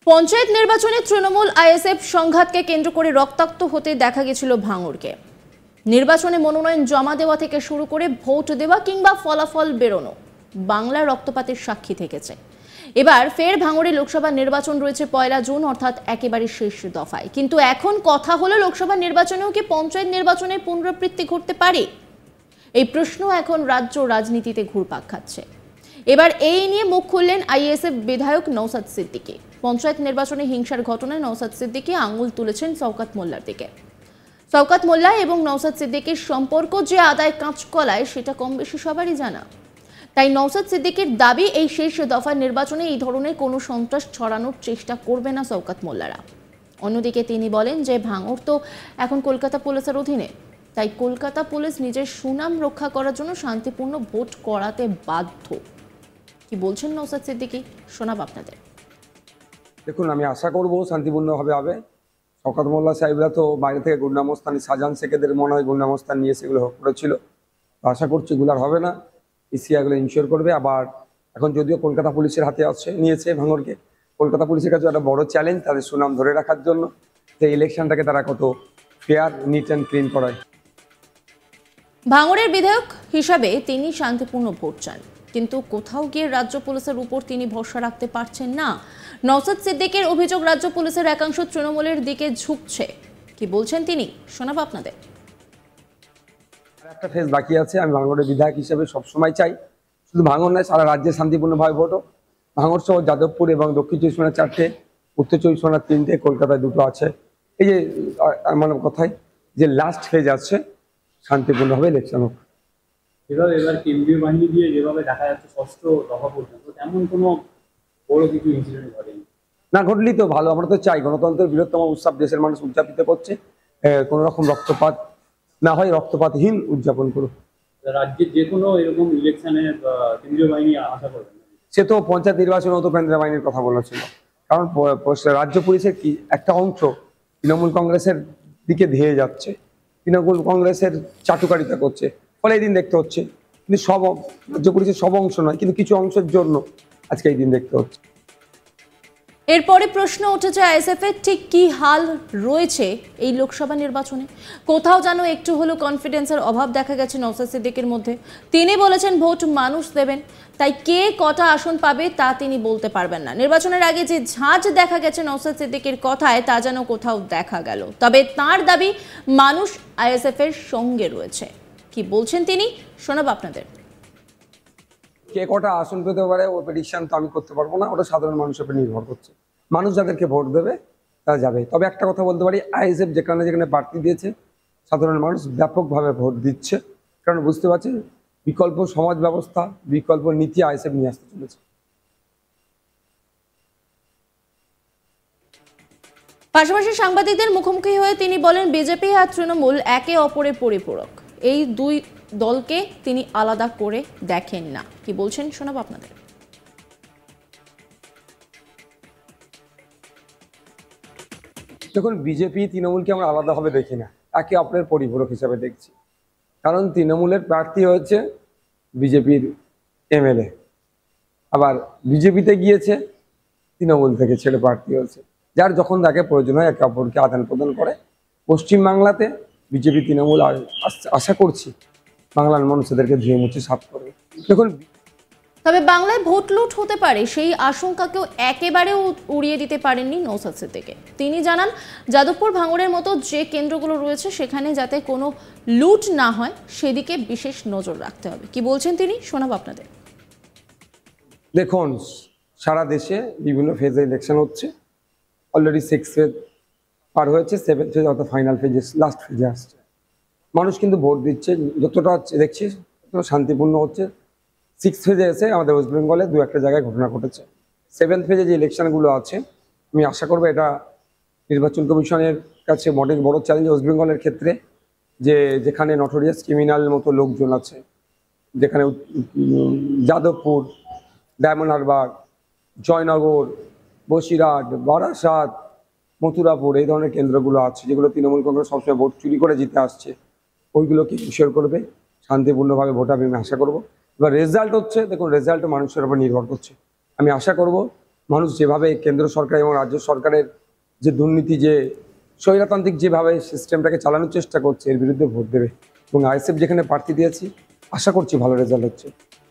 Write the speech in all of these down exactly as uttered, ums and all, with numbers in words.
পঞ্চায়েত নির্বাচনে তৃণমূল আইএসএফ সংঘাতকে কেন্দ্র করে রক্তাক্ত হতে দেখা গেছিল ভাঙড়কে। নির্বাচনে মনোনয়ন জমা দেওয়া থেকে শুরু করে ভোট দেওয়া কিংবা ফলাফল বেরোনো বাংলা রক্তপাতের সাক্ষী থেকেছে। এবার ফের ভাঙড়ে লোকসভা নির্বাচন রয়েছে পয়লা জুন, অর্থাৎ একেবারে শেষ দফায়। কিন্তু এখন কথা হলো, লোকসভা নির্বাচনেও কি পঞ্চায়েত নির্বাচনের পুনরাবৃত্তি ঘটতে পারে? এই প্রশ্ন এখন রাজ্য রাজনীতিতে ঘুরপাক খাচ্ছে। এবার এই নিয়ে মুখ খুললেন আইএসএফ বিধায়ক নওশাদ সিদ্দিকী। পঞ্চায়েত নির্বাচনে হিংসার ঘটনায় নওশাদ সিদ্দিকী আঙুল তুলেছেন শওকত মোল্লার দিকে। শওকত মোল্লা এবং নওশাদ সিদ্দিকীর সম্পর্ক যে আদায় কাঁচকলায়, সেটা কম বেশি সবারই জানা। তাই নওশাদ সিদ্দিকীর দাবি, এই শেষ দফার নির্বাচনে এই ধরনের কোনো সন্ত্রাস ছড়ানোর চেষ্টা করবে না শওকত মোল্লারা। অন্যদিকে তিনি বলেন যে ভাঙড় তো এখন কলকাতা পুলিশের অধীনে, তাই কলকাতা পুলিশ নিজের সুনাম রক্ষা করার জন্য শান্তিপূর্ণ ভোট করাতে বাধ্য। কি বলছেন নওশাদ সিদ্দিকী, শোনাব আপনাদের। দেখুন, আমি আশা করব শান্তিপূর্ণভাবে হবে। শওকত মোল্লা সাহেবরা তো বাইরে থেকে গুন্ডামস্তানি, শাহজাহান শেখেদের মনে হয় গুন্ডামস্তান নিয়ে সেগুলো করেছিল। আশা করছি এগুলো আর হবে না, ইসিআইগুলো ইনশিওর করবে। আবার এখন যদিও কলকাতা পুলিশের হাতে আছে, নিয়েছে ভাঙড়কে, কলকাতা পুলিশের কাছে একটা বড় চ্যালেঞ্জ তাদের সুনাম ধরে রাখার জন্য, যে ইলেকশনটাকে তারা কত ফেয়ার, নিট অ্যান্ড ক্লিন করায়। ভাঙড়ের বিধায়ক হিসাবে তিনি শান্তিপূর্ণ ভোট চান, কিন্তু কোথাও গিয়ে রাজ্য পুলিশের উপর তিনি ভরসা রাখতে পারছেন না। নওশাদ সিদ্দিকীর অভিযোগ, রাজ্য পুলিশের একাংশ তৃণমূলের দিকে ঝুঁকছে। কি বলছেন তিনি, শোনাবো আপনাদের। একটা ফেজ বাকি আছে। আমি ভাঙড়ের বিধায়ক হিসেবে সবসময় চাই শুধু ভাঙড় নয়, সারা রাজ্যে শান্তিপূর্ণভাবে ভোট হোক। ভাঙড় সহ যাদবপুর এবং দক্ষিণ চব্বিশ পরগনার চারটে, উত্তর চব্বিশ পরগনার তিনটে, কলকাতায় দুটো আছে। এই যে আমার কথায় যে লাস্ট ফেজ আছে, শান্তিপূর্ণভাবে ইলেকশন হোক। এবার এবার কেন্দ্রীয় বাহিনী দিয়ে যেভাবে দেখা যাচ্ছে ষষ্ঠ দফা পর্যন্ত, তেমন কোনো বড় কিছু ইনসিডেন্ট ঘটেনি। না ঘটলেই তো ভালো। আমরা তো চাই গণতন্ত্রের বৃহত্তম উৎসব দেশের মানুষ উদযাপিত করছে, কোনো রকম রক্তপাত না হয়, রক্তপাতহীন উদযাপন করুক। রাজ্যের যে কোনো এরকম ইলেকশনে কেন্দ্রীয় বাহিনী আশা করবেন? সে তো পঞ্চায়েত নির্বাচনেও তো কেন্দ্রীয় বাহিনীর কথা বলেছিল, কারণ রাজ্য পুলিশের কি একটা অংশ তৃণমূল কংগ্রেসের দিকে ধেয়ে যাচ্ছে, তৃণমূল কংগ্রেসের চাটুকারিতা করছে, ফলে এই দিন দেখতে হচ্ছে। কিন্তু সব রাজ্য পুলিশের সব অংশ নয়, কিন্তু কিছু অংশের জন্য আজকে এই দিন দেখতে হচ্ছে। এরপরে প্রশ্ন উঠেছে, আইএসএফ এর ঠিক কি হাল রয়েছে এই লোকসভা নির্বাচনে? কোথাও যেন একটু হলো কনফিডেন্সের অভাব দেখা গেছে নওশাদ সিদ্দিকীর মধ্যে। তিনি বলেছেন ভোট মানুষ দেবেন, তাই কে কটা আসন পাবে তা তিনি বলতে পারবেন না। নির্বাচনের আগে যে ঝাঁজ দেখা গেছে নওশাদ সিদ্দিকীর কথায়, তা যেন কোথাও দেখা গেল। তবে তার দাবি, মানুষ আইএসএফ এর সঙ্গে রয়েছে। কি বলছেন তিনি, শোনাব আপনাদের। কে কটা আসন পেতে পারে ও প্রেডিকশন তো আমি করতে পারবো না, ওটা সাধারণ মানুষের উপর নির্ভর করছে। মানুষ যাদেরকে ভোট দেবে তারা যাবে। তবে একটা কথা বলতে পারি, আইএসএফ যেখানে যেখানে প্রার্থী দিয়েছে, সাধারণ মানুষ ব্যাপকভাবে ভোট দিচ্ছে, কারণ বুঝতে পারছে বিকল্প সমাজ ব্যবস্থা, বিকল্প নীতি আইএসএফ নিয়ে আসতে চলেছে। পাশাপাশি সাংবাদিকদের মুখোমুখি হয়ে তিনি বলেন, বিজেপি আর তৃণমূল একে অপরের পরিপূরক। এই দুই দলকে তিনি আলাদা করে দেখেন না। কি বলছেন, শোনাবো আপনাদের। দেখুন, বিজেপি তৃণমূলকে আমরা আলাদাভাবে দেখি না, একে অপরের পরিপূরক হিসাবে দেখছি। কারণ তৃণমূলের প্রার্থী হয়েছে বিজেপির এমএলএ, আবার বিজেপিতে গিয়েছে তৃণমূল থেকে ছেলে প্রার্থী হয়েছে, যার যখন তাকে প্রয়োজন হয় একে অপরকে আদান প্রদান করে। পশ্চিমবাংলাতে বিজেপি তৃণমূল আশা করছি বাংলার মানুষ এদেরকে ধুয়ে মুছে সাফ করবে। দেখুন, তবে বাংলায় ভোট লুট হতে পারে, সেই আশঙ্কাকেও একেবারে উড়িয়ে দিতে পারেননি নওশাদ সিদ্দিকী। তিনি জানান, যাদবপুর ভাঙড়ের মতো যে কেন্দ্রগুলো রয়েছে সেখানে যাতে কোনো লুট না হয়, সেদিকে বিশেষ নজর রাখতে হবে। কি বলছেন তিনি, শোনাবো আপনাদের। দেখুন, সারা দেশে বিভিন্ন ফেজে ইলেকশন হচ্ছে। অলরেডি সিক্স ফেজ পার হয়েছে, সেভেন ফেজ অর্থাৎ ফাইনাল ফেজে, লাস্ট ফেজে আসছে। মানুষ কিন্তু ভোট দিচ্ছে, যতটা দেখছি শান্তিপূর্ণ হচ্ছে। সিক্স ফেজে এসে আমাদের ওয়েস্ট বেঙ্গলে দু একটা জায়গায় ঘটনা ঘটেছে। সেভেন্থ ফেজে যে ইলেকশনগুলো আছে, আমি আশা করবো এটা নির্বাচন কমিশনের কাছে অনেক বড় চ্যালেঞ্জ ওয়েস্ট বেঙ্গলের ক্ষেত্রে, যে যেখানে নটোরিয়াস ক্রিমিনাল মতো লোকজন আছে, যেখানে যাদবপুর, ডায়মন্ড হারবার, জয়নগর, বসিরহাট, বারাসাত, মথুরাপুর, এই ধরনের কেন্দ্রগুলো আছে যেগুলো তৃণমূল কংগ্রেস সবসময় ভোট চুরি করে জিতে আসছে, ওইগুলোকে ইনশিওর করবে, শান্তিপূর্ণভাবে ভোট হবে আমি আশা করবো। এবার রেজাল্ট হচ্ছে, দেখুন রেজাল্ট মানুষের উপর নির্ভর করছে। আমি আশা করব মানুষ যেভাবে কেন্দ্র সরকার এবং রাজ্য সরকারের যে দুর্নীতি, যে স্বৈরতান্ত্রিক যেভাবে সিস্টেমটাকে চালানোর চেষ্টা করছে, এর বিরুদ্ধে ভোট দেবে। এবং আইএসএফ যেখানে প্রার্থী দিয়েছি, আশা করছি ভালো রেজাল্ট হচ্ছে।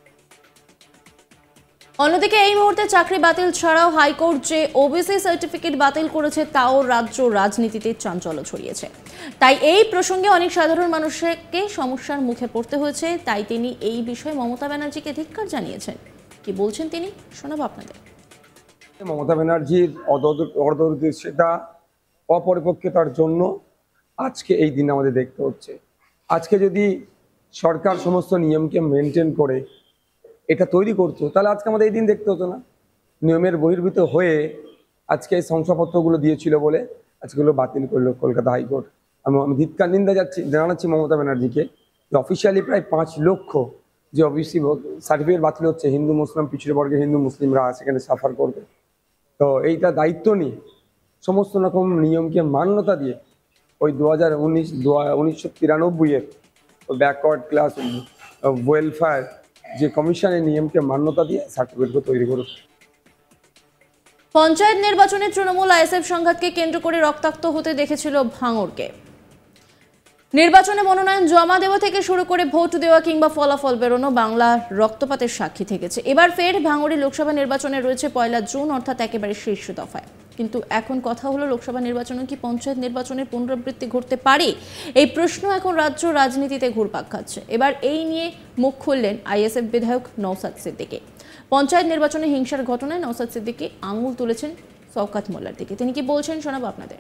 অন্যদিকে এই মুহূর্তে চাকরি বাতিল ছাড়াও হাইকোর্ট যে ওবিসি সার্টিফিকেট বাতিল করেছে তাও রাজ্য রাজনীতিতে চাঞ্চল্য ছড়িয়েছে। তাই এই প্রসঙ্গে অনেক সাধারণ মানুষকে সমস্যার মুখে পড়তে হয়েছে। তাই তিনি এই বিষয়ে মমতা ব্যানার্জিকে ধিক্কার জানিয়েছেন। কি বলছেন তিনি, শোনাবো আপনাদের। মমতা ব্যানার্জির অদূরদর্শিতা, অপরিপক্কতার জন্য আজকে এই দিন আমাদের দেখতে হচ্ছে। আজকে যদি সরকার সমস্ত নিয়মকে মেনটেন করে এটা তৈরি করতো, তাহলে আজকে আমাদের এই দিন দেখতে হতো না। নিয়মের বহির্ভূত হয়ে আজকে এই শংসাপত্রগুলো দিয়েছিল বলে আজকেগুলো বাতিল করলো কলকাতা হাইকোর্ট। আমি আমি ধিক্কার নিন্দা যাচ্ছি জানাচ্ছি মমতা ব্যানার্জিকে, যে অফিসিয়ালি প্রায় পাঁচ লক্ষ যে ওবিসি সার্টিফিকেট বাতিল হচ্ছে, হিন্দু মুসলিম পিছিয়ে বর্গের হিন্দু মুসলিমরা সেখানে সাফার করবে। তো এইটা দায়িত্ব নিয়ে সমস্ত রকম নিয়মকে মান্যতা দিয়ে ওই দু হাজার উনিশ উনিশশো তিরানব্বইয়ের ব্যাকওয়ার্ড ক্লাস ওয়েলফেয়ার যে কমিশনের নিয়মকে মান্যতা দিয়ে সার্টিফিকেট তৈরি করুক। পঞ্চায়েত নির্বাচনে তৃণমূল আইএসএফ সংঘাতকে কেন্দ্র করে রক্তাক্ত হতে দেখেছিল ভাঙড়কে। নির্বাচনে মনোনয়ন জমা দেওয়া থেকে শুরু করে ভোট দেওয়া কিংবা ফলাফল বেরোনো বাংলা রক্তপাতের সাক্ষী থেকেছে। এবার ফের ভাঙড়ে লোকসভা নির্বাচনে রয়েছে পয়লা জুন, অর্থাৎ একেবারে শীর্ষ দফায়। কিন্তু এখন কথা হলো, লোকসভা নির্বাচনে কি পঞ্চায়েত নির্বাচনের পুনরাবৃত্তি ঘটতে পারে? এই প্রশ্ন এখন রাজ্য রাজনীতিতে ঘুরপাক খাচ্ছে। এবার এই নিয়ে মুখ খুললেন আইএসএফ বিধায়ক নওশাদ সিদ্দিকী। পঞ্চায়েত নির্বাচনে হিংসার ঘটনায় নওশাদ সিদ্দিকী আঙুল তুলেছেন শওকত মোল্লার দিকে। তিনি কি বলছেন শোনাবো আপনাদের।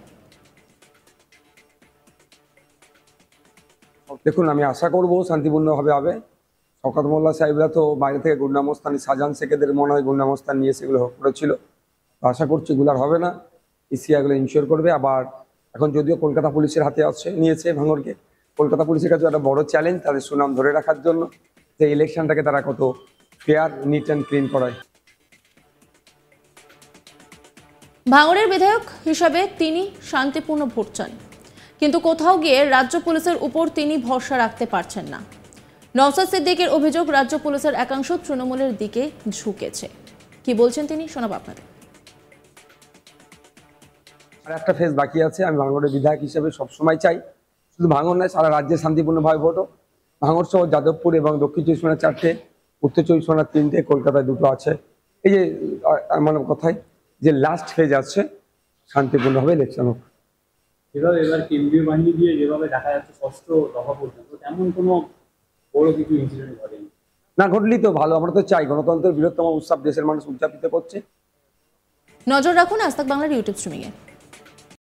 দেখুন, আমি আশা করব শান্তিপূর্ণভাবে হবে। শওকত মোল্লা সাহেবরা তো বাইরে থেকে গুন্ডামস্তানি শাহজাহান শেখেদের মনে হয় গুন্ডামস্তান নিয়ে সেগুলো করেছিল। আশা করছি এগুলো আর হবে না, ইসিআই এগুলো ইনশিওর করবে। আবার এখন যদিও কলকাতা পুলিশের হাতে আছে নিয়েছে ভাঙড়কে, কলকাতা পুলিশের কাছে একটা বড় চ্যালেঞ্জ তাদের সুনাম ধরে রাখার জন্য, যে ইলেকশনটাকে তারা কত ফেয়ার, নিট অ্যান্ড ক্লিন করায়। ভাঙড়ের বিধায়ক হিসাবে তিনি শান্তিপূর্ণ ভোট চান, কিন্তু কোথাও গিয়ে রাজ্য পুলিশের উপর তিনি ভরসা রাখতে পারছেন না। নওশাদ সিদ্দিকীর অভিযোগ, রাজ্য পুলিশের একাংশ তৃণমূলের দিকে ঝুঁকেছে। কি বলছেন তিনি, শোনাবো আপনাদের। আর একটা ফেজ বাকি আছে। আমি ভাঙড়ের বিধায়ক হিসেবে সবসময় চাই শুধু ভাঙড় নয়, সারা রাজ্যে শান্তিপূর্ণভাবে ভোট হোক। ভাঙড় সহ যাদবপুর এবং দক্ষিণ চব্বিশ পরগনার চারটে, উত্তর চব্বিশ পরগনার তিনটে, কলকাতায় দুটো আছে। এই যে আমার কথায় যে লাস্ট ফেজ আছে, শান্তিপূর্ণভাবে ইলেকশন হোক। এবার এবার কেন্দ্রীয় বাহিনী দিয়ে যেভাবে দেখা যাচ্ছে ষষ্ঠ দফা পর্যন্ত, তেমন কোনো বড় কিছু ইনসিডেন্ট ঘটেনি। না ঘটলেই তো ভালো, আমরা তো চাই গণতন্ত্রের বৃহত্তম উৎসব দেশের মানুষ উদযাপিত করছে। নজর রাখুন আজ তাক বাংলার ইউটিউব স্ট্রিমিংয়ে।